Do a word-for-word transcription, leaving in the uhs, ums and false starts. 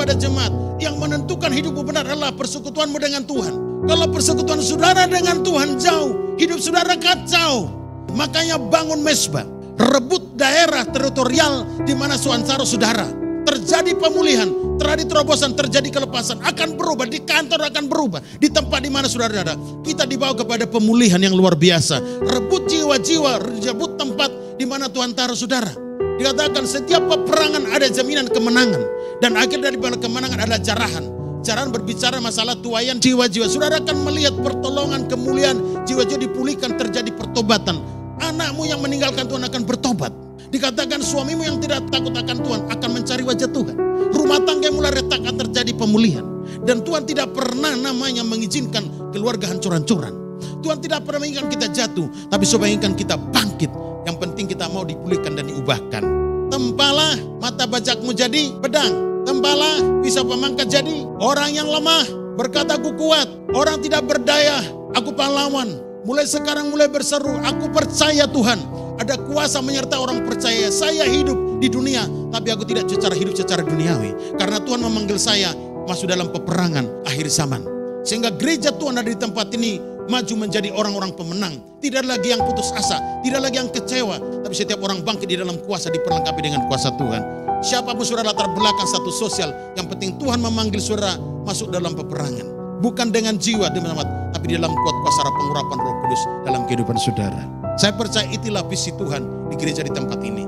kepada jemaat, yang menentukan hidupmu benar adalah persekutuanmu dengan Tuhan. Kalau persekutuan saudara dengan Tuhan jauh, hidup saudara kacau. Makanya bangun mesbah, rebut daerah teritorial di mana suansara saudara. Terjadi pemulihan, terjadi terobosan, terjadi kelepasan, akan berubah, di kantor akan berubah, di tempat di mana saudara ada. Kita dibawa kepada pemulihan yang luar biasa. Rebut jiwa-jiwa, rebut tempat di mana Tuhan taruh saudara. Dikatakan setiap peperangan ada jaminan kemenangan, dan akhir dari kemenangan adalah jarahan. Jarahan berbicara masalah tuaian jiwa-jiwa. Saudara akan melihat pertolongan, kemuliaan, jiwa-jiwa dipulihkan, terjadi pertobatan. Anakmu yang meninggalkan Tuhan akan bertobat. Dikatakan suamimu yang tidak takut akan Tuhan akan mencari wajah Tuhan. Rumah tangga mulai retak akan terjadi pemulihan. Dan Tuhan tidak pernah namanya mengizinkan keluarga hancur-hancuran. Tuhan tidak pernah menginginkan kita jatuh, tapi supaya menginginkan kita bangkit. Yang penting kita mau dipulihkan dan diubahkan. Tempalah mata bajakmu jadi pedang. Tempalah pisau pemangkat jadi orang yang lemah. Berkata aku kuat, orang tidak berdaya, aku pahlawan. Mulai sekarang mulai berseru, aku percaya Tuhan. Ada kuasa menyertai orang percaya. Saya hidup di dunia, tapi aku tidak secara hidup secara duniawi. Karena Tuhan memanggil saya masuk dalam peperangan akhir zaman. Sehingga gereja Tuhan ada di tempat ini maju menjadi orang-orang pemenang. Tidak lagi yang putus asa, tidak lagi yang kecewa. Tapi setiap orang bangkit di dalam kuasa, diperlengkapi dengan kuasa Tuhan. Siapapun saudara latar belakang status sosial, yang penting Tuhan memanggil saudara masuk dalam peperangan. Bukan dengan jiwa, tapi di dalam kuat kuasa pengurapan Roh Kudus dalam kehidupan saudara. Saya percaya itulah visi Tuhan di gereja di tempat ini.